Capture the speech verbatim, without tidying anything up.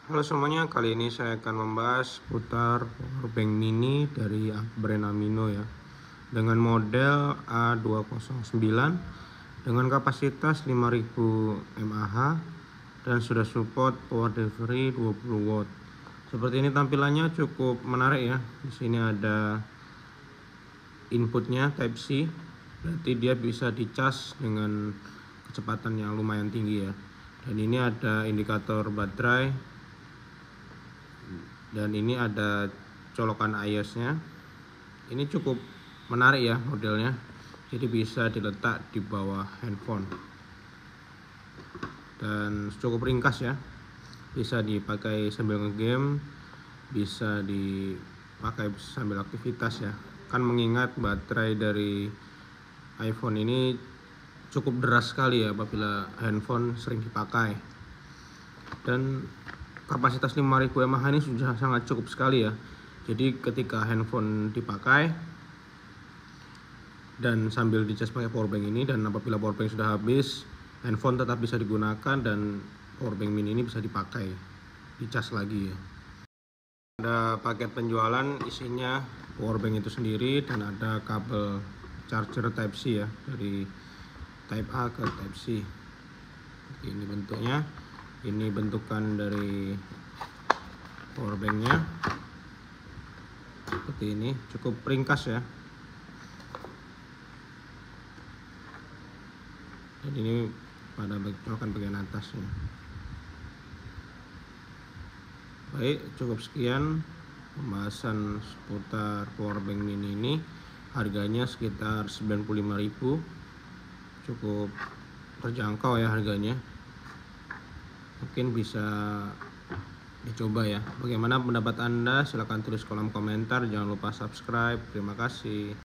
Halo semuanya, kali ini saya akan membahas putar powerbank mini dari brand Amino ya, dengan model A dua nol sembilan dengan kapasitas lima ribu mAh dan sudah support power delivery dua puluh watt. Seperti ini tampilannya cukup menarik ya. Di sini ada inputnya Type C, berarti dia bisa dicas dengan kecepatan yang lumayan tinggi ya. Dan ini ada indikator baterai, dan ini ada colokan I O S nya. Ini cukup menarik ya modelnya, jadi bisa diletak di bawah handphone dan cukup ringkas ya, bisa dipakai sambil ngegame, bisa dipakai sambil aktivitas ya. Kan mengingat baterai dari iPhone ini cukup deras sekali ya apabila handphone sering dipakai, dan kapasitas lima ribu mAh ini sudah sangat cukup sekali ya. Jadi ketika handphone dipakai dan sambil dicas pakai powerbank ini, dan apabila powerbank sudah habis, handphone tetap bisa digunakan dan powerbank mini ini bisa dipakai, dicas lagi ya. Ada paket penjualan, isinya powerbank itu sendiri dan ada kabel charger Type C ya, dari Type A ke Type C. Ini bentuknya, ini bentukan dari powerbanknya seperti ini, cukup ringkas ya. Dan ini pada colokan bagian atasnya. Baik, cukup sekian pembahasan seputar powerbank mini ini. Harganya sekitar sembilan puluh lima ribu, cukup terjangkau ya harganya. Mungkin bisa dicoba ya. Bagaimana pendapat Anda? Silahkan tulis kolom komentar. Jangan lupa subscribe. Terima kasih.